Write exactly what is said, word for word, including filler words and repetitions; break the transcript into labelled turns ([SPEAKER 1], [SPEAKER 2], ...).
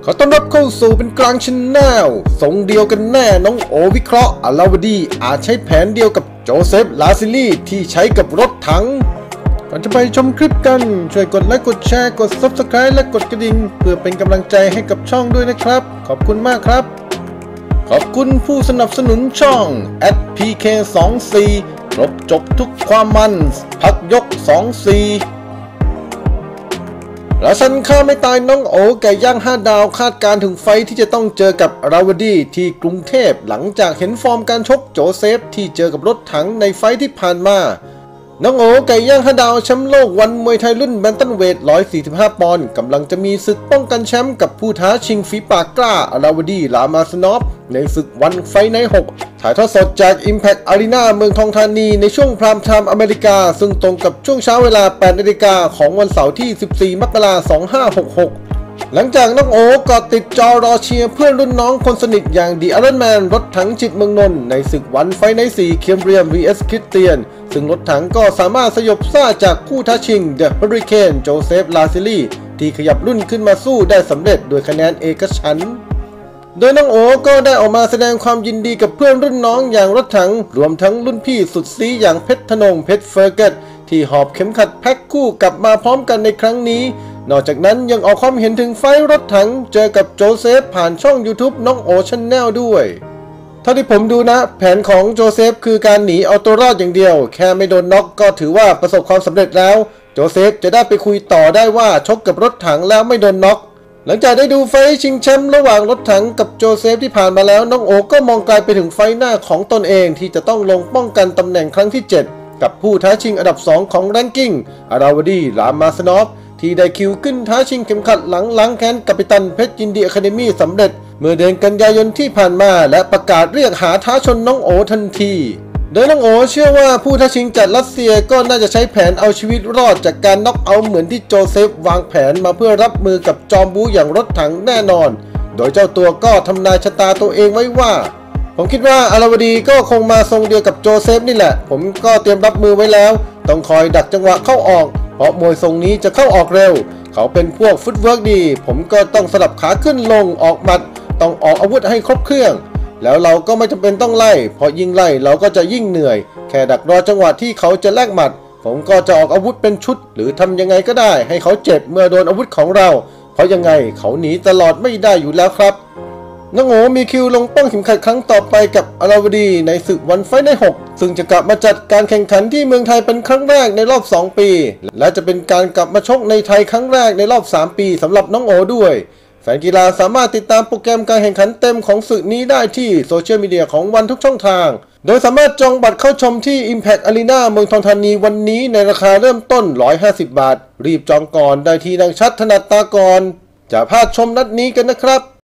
[SPEAKER 1] ขอต้อนรับเข้าสู่เป็นกลางชแนลทรงเดียวกันแน่น้องโอวิเคราะห์อลาวดีอาจใช้แผนเดียวกับโจเซฟลาซิลีที่ใช้กับรถถังก่อนจะไปชมคลิปกันช่วยกดไลค์กดแชร์กด ซับสไครบ์ และกดกระดิ่งเพื่อเป็นกำลังใจให้กับช่องด้วยนะครับขอบคุณมากครับขอบคุณผู้สนับสนุนช่อง แอท พี เค สองสี่ ครบจบทุกความมันพักยกสองสี่ราชันฆ่าไม่ตายน้องโอไก่ย่างห้าดาวคาดการถึงไฟที่จะต้องเจอกับราวดีที่กรุงเทพหลังจากเห็นฟอร์มการชกโจเซฟที่เจอกับรถถังในไฟที่ผ่านมาน้องโอไก่ย่างห้าดาวแชมป์โลกวันมวยไทยรุ่นแบนตัมเวทหนึ่งร้อยสี่สิบห้าปอนด์กำลังจะมีศึกป้องกันแชมป์กับผู้ท้าชิงฝีปากกล้าราวดีลามาสนอฟในศึกวันไฟไนท์หกถ่ายทอดสดจาก Impact Arena เมืองทองธานีในช่วงพรามไทม์อเมริกาซึ่งตรงกับช่วงเช้าเวลา แปดนาฬิกาของวันเสาร์ที่ สิบสี่มกราคมสองพันห้าร้อยหกสิบหกหลังจากน้องโอก็ติดจอรอเชียร์เพื่อนรุ่นน้องคนสนิทอย่างดีอารันแมนรถถังจิตเมืองนนท์ในศึกวันไฟไนท์สี่เคมเบรียม วี เอส คริสเตียนซึ่งรถถังก็สามารถสยบซ่าจากคู่ท้าชิงเดอะเฮอริเคนโจเซฟลาซิลีที่ขยับรุ่นขึ้นมาสู้ได้สำเร็จโดยคะแนนเอกฉันท์โดยน้องโอก็ได้ออกมาแสดงความยินดีกับเพื่อนรุ่นน้องอย่างรถถังรวมทั้งรุ่นพี่สุดซีอย่างเพชรธนงเพชรเฟอร์เกตที่หอบเข็มขัดแพ็คคู่กลับมาพร้อมกันในครั้งนี้นอกจากนั้นยังออกความเห็นถึงไฟรถถังเจอกับโจเซฟผ่านช่อง YouTube น้องโอชาแนลด้วยเท่าที่ผมดูนะแผนของโจเซฟคือการหนีเอาตัวรอดอย่างเดียวแค่ไม่โดนน็อกก็ถือว่าประสบความสำเร็จแล้วโจเซฟจะได้ไปคุยต่อได้ว่าชกกับรถถังแล้วไม่โดนน็อกหลังจากได้ดูไฟชิงแชมป์ระหว่างรถถังกับโจเซฟที่ผ่านมาแล้วน้องโอก็มองไกลไปถึงไฟหน้าของตนเองที่จะต้องลงป้องกันตำแหน่งครั้งที่เจ็ดกับผู้ท้าชิงอันดับสองของแรงกิ้งอาราวดีลามาสนอฟที่ได้คิวขึ้นท้าชิงเข็มขัดหลังล้างแค้นกัปตันเพชรยินดีอะคาเดมี่สำเร็จเมื่อเดือนกันยายนที่ผ่านมาและประกาศเรียกหาท้าชนน้องโอทันทีโดยน้องโอเชื่อว่าผู้ท้าชิงจากรัสเซียก็น่าจะใช้แผนเอาชีวิตรอดจากการน็อกเอาท์เหมือนที่โจเซฟวางแผนมาเพื่อรับมือกับจอมบู๊อย่างรถถังแน่นอนโดยเจ้าตัวก็ทำนายชะตาตัวเองไว้ว่าผมคิดว่าอาราวดีก็คงมาทรงเดียวกับโจเซฟนี่แหละผมก็เตรียมรับมือไว้แล้วต้องคอยดักจังหวะเข้าออกเพราะมวยทรงนี้จะเข้าออกเร็วเขาเป็นพวกฟุตเวิร์กดีผมก็ต้องสลับขาขึ้นลงออกหมัดต้องออกอาวุธให้ครบเครื่องแล้วเราก็ไม่จำเป็นต้องไล่เพราะยิ่งไล่เราก็จะยิ่งเหนื่อยแค่ดักรอจังหวะที่เขาจะแลกหมัดผมก็จะออกอาวุธเป็นชุดหรือทำยังไงก็ได้ให้เขาเจ็บเมื่อโดนอาวุธของเราเพราะยังไงเขาหนีตลอดไม่ได้อยู่แล้วครับน้องโอมีคิวลงป้องเข็มขัดครั้งต่อไปกับอาราวดีในศึกวันไฟไนท์หกซึ่งจะกลับมาจัดการแข่งขันที่เมืองไทยเป็นครั้งแรกในรอบสองปีและจะเป็นการกลับมาชกในไทยครั้งแรกในรอบสามปีสำหรับน้องโอด้วยแฟนกีฬาสามารถติดตามโปรแกรมการแข่งขันเต็มของศึกนี้ได้ที่โซเชียลมีเดียของวันทุกช่องทางโดยสามารถจองบัตรเข้าชมที่ Impact Arena เมืองทองธานีวันนี้ในราคาเริ่มต้นหนึ่งร้อยห้าสิบบาทรีบจองก่อนได้ที่ดังชัดถนัดตาก่อนจะพลาดชมนัดนี้กันนะครับ